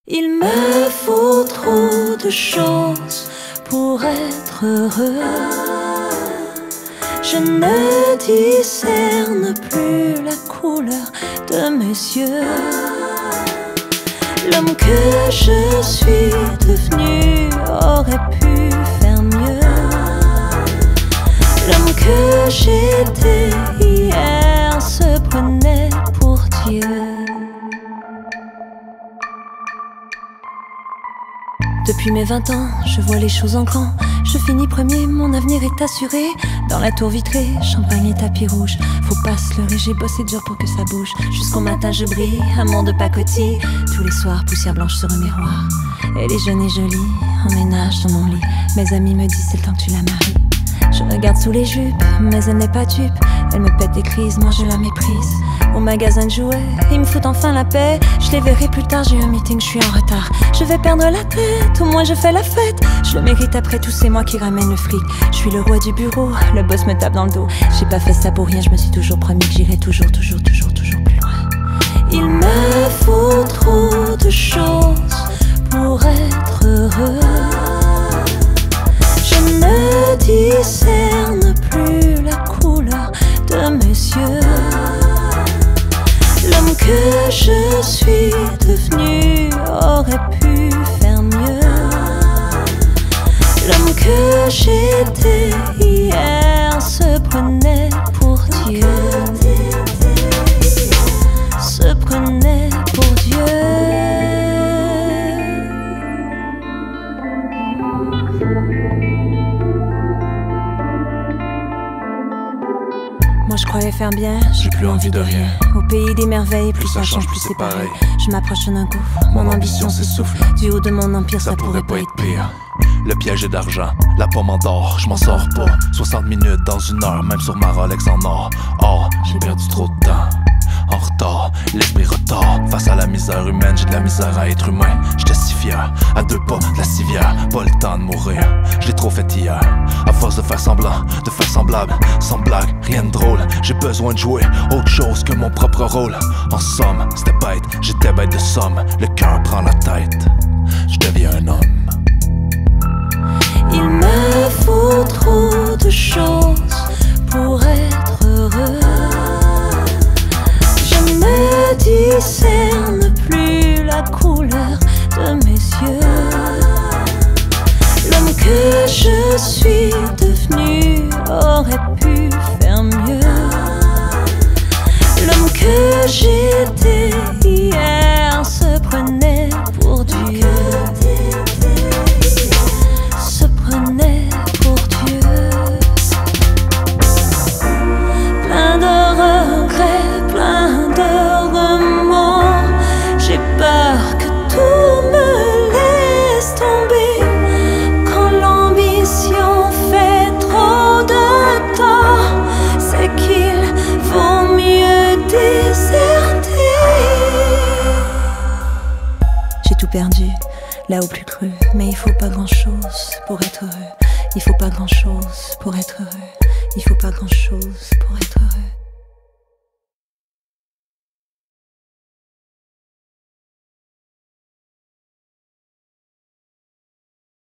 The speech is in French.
Il me faut trop de choses pour être heureux. Je ne discerne plus la couleur de mes yeux. L'homme que je suis devenu aurait pu faire mieux. L'homme que j'étais hier se prenait pour Dieu. Depuis mes 20 ans, je vois les choses en grand. Je finis premier, mon avenir est assuré. Dans la tour vitrée, champagne et tapis rouge. Faut pas se leurrer, j'ai bossé dur pour que ça bouge. Jusqu'au matin je brille, amour de pacotille. Tous les soirs, poussière blanche sur un miroir. Elle est jeune et jolie, emménage dans mon lit. Mes amis me disent c'est le temps que tu la maries. Je regarde sous les jupes, mais elle n'est pas dupe. Elle me pète des crises, moi je la méprise. Au magasin de jouets, ils me foutent enfin la paix. Je les verrai plus tard, j'ai un meeting, je suis en retard. Je vais perdre la tête, au moins je fais la fête. Je le mérite après tout, c'est moi qui ramène le fric. Je suis le roi du bureau, le boss me tape dans le dos. J'ai pas fait ça pour rien, je me suis toujours promis que j'irai toujours plus loin. Il me faut trop de choses pour être heureux. Je ne discerne plus la couleur de mes yeux. L'homme que je suis devenu aurait pu faire mieux. L'homme que j'étais hier se prenait pour Dieu. Se prenait pour Dieu. Moi je croyais faire bien, j'ai plus envie de rien. Au pays des merveilles, plus ça change, plus c'est pareil. Je m'approche d'un gouffre, mon ambition s'essouffle. Du haut de mon empire, ça pourrait pas être pire. Le piège est d'argent, la pomme en d'or, je m'en sors pas. 60 minutes dans une heure, même sur ma Rolex en or. Or, j'ai perdu trop de temps, en retard, l'esprit retard. Face à la misère humaine, j'ai de la misère à être humain. J'étais si fier, à 2 pas de la civière. Pas le temps de mourir, je l'ai trop fait hier. À force de faire semblant, de faire semblable, sans blague, rien de drôle. J'ai besoin de jouer autre chose que mon propre rôle. En somme, c'était bête, j'étais bête de somme. Le cœur prend la tête, je deviens un homme. Il me faut trop de choses pour être heureux. Je ne discerne plus la couleur de mes yeux. L'homme que je suis devenu aurait pu faire mieux. L'homme que j'étais hier se prenait pour Dieu. Se prenait pour Dieu. Plein de regrets, plein de remords. J'ai peur que tout me laisse tomber. Quand l'ambition fait trop de tort, c'est qu'il vaut mieux déserter. J'ai tout perdu, là au plus creux. Mais il faut pas grand chose pour être heureux. Il faut pas grand chose pour être heureux. Il faut pas grand chose pour être heureux.